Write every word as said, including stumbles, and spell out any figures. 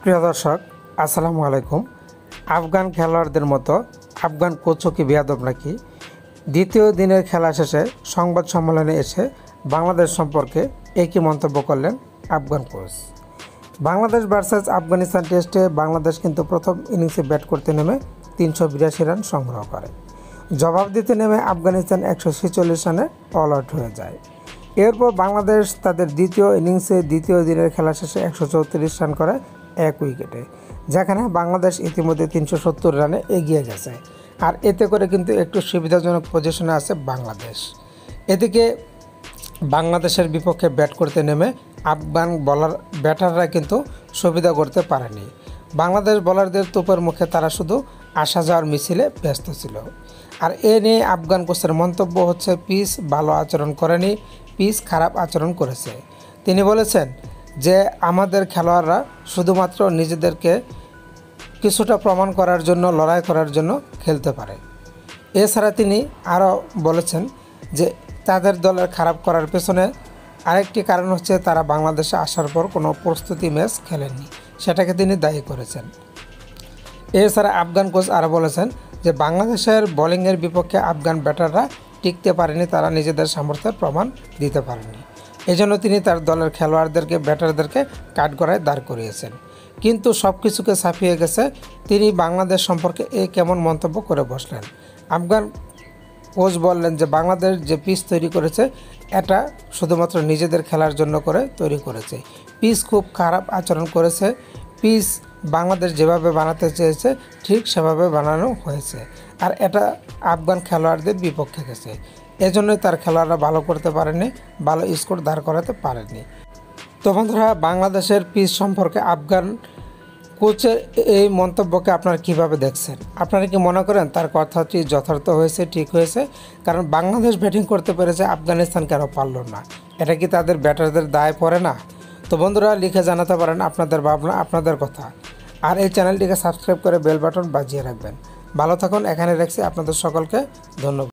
প্রিয় দর্শক আসসালামু আলাইকুম। আফগান খেলোয়াড়দের মতো আফগান কোচও কি বেয়াদব নাকি? দ্বিতীয় দিনের খেলা শেষে সংবাদ সম্মেলনে এসে বাংলাদেশ সম্পর্কে একই মন্তব্য করলেন আফগান কোচ। বাংলাদেশ ভার্সেস আফগানিস্তান টেস্টে বাংলাদেশ কিন্তু প্রথম ইনিংসে ব্যাট করতে নেমে তিনশো বিরাশি রান সংগ্রহ করে। জবাব দিতে নেমে আফগানিস্তান একশো ছেচল্লিশ রানে অল আউট হয়ে যায়। এরপর বাংলাদেশ তাদের দ্বিতীয় ইনিংসে দ্বিতীয় দিনের খেলা শেষে একশো চৌত্রিশ রান করে এক উইকেটে, যেখানে বাংলাদেশ ইতিমধ্যে তিনশো সত্তর রানে এগিয়ে গেছে। আর এতে করে কিন্তু একটু সুবিধাজনক পজিশনে আছে বাংলাদেশ। এদিকে বাংলাদেশের বিপক্ষে ব্যাট করতে নেমে আফগান বলার ব্যাটাররা কিন্তু সুবিধা করতে পারেনি। বাংলাদেশ বোলারদের তোপের মুখে তারা শুধু আসা যাওয়ার মিছিলে ব্যস্ত ছিল। আর এ নিয়ে আফগান কোচের মন্তব্য হচ্ছে, পিচ ভালো আচরণ করেনি, পিচ খারাপ আচরণ করেছে। তিনি বলেছেন যে আমাদের খেলোয়াড়রা শুধুমাত্র নিজেদেরকে কিছুটা প্রমাণ করার জন্য, লড়াই করার জন্য খেলতে পারে। এছাড়া তিনি আরও বলেছেন যে তাদের দলের খারাপ করার পেছনে আরেকটি কারণ হচ্ছে তারা বাংলাদেশে আসার পর কোনো প্রস্তুতি ম্যাচ খেলেননি, সেটাকে তিনি দায়ী করেছেন। এছাড়া আফগান কোচ আরও বলেছেন যে বাংলাদেশের বোলিংয়ের বিপক্ষে আফগান ব্যাটাররা টিকতে পারেনি, তারা নিজেদের সামর্থ্যের প্রমাণ দিতে পারেনি। এজন্য তিনি তার দলের খেলোয়াড়দেরকে, ব্যাটারদেরকে কাঠগড়ায় দাঁড় করিয়েছেন। কিন্তু সব কিছুকে ছাপিয়ে গেছে তিনি বাংলাদেশ সম্পর্কে এ কেমন মন্তব্য করে বসলেন। আফগান কোচ বললেন যে বাংলাদেশ যে পিচ তৈরি করেছে এটা শুধুমাত্র নিজেদের খেলার জন্য করে তৈরি করেছে। পিচ খুব খারাপ আচরণ করেছে, পিচ বাংলাদেশ যেভাবে বানাতে চেয়েছে ঠিক সেভাবে বানানো হয়েছে, আর এটা আফগান খেলোয়াড়দের বিপক্ষে গেছে। এজন্যই তার খেলোয়াড়রা ভালো করতে পারেনি, ভালো স্কোর দাঁড় করাতে পারেনি। তো বন্ধুরা, বাংলাদেশের পিচ সম্পর্কে আফগান কোচের এই মন্তব্যকে আপনারা কিভাবে দেখছেন? আপনারা কি মনে করেন তার কথাটি যথার্থ হয়েছে, ঠিক হয়েছে? কারণ বাংলাদেশ ব্যাটিং করতে পেরেছে, আফগানিস্তান কেন পারল না? এটা কি তাদের ব্যাটারদের দায় পড়ে না? তো বন্ধুরা, লিখে জানাতে পারেন আপনাদের ভাবনা, আপনাদের কথা। আর এই চ্যানেলটিকে সাবস্ক্রাইব করে বেল বাটন বাজিয়ে রাখবেন। ভালো থাকুন, এখানে রাখছি। আপনাদের সকলকে ধন্যবাদ।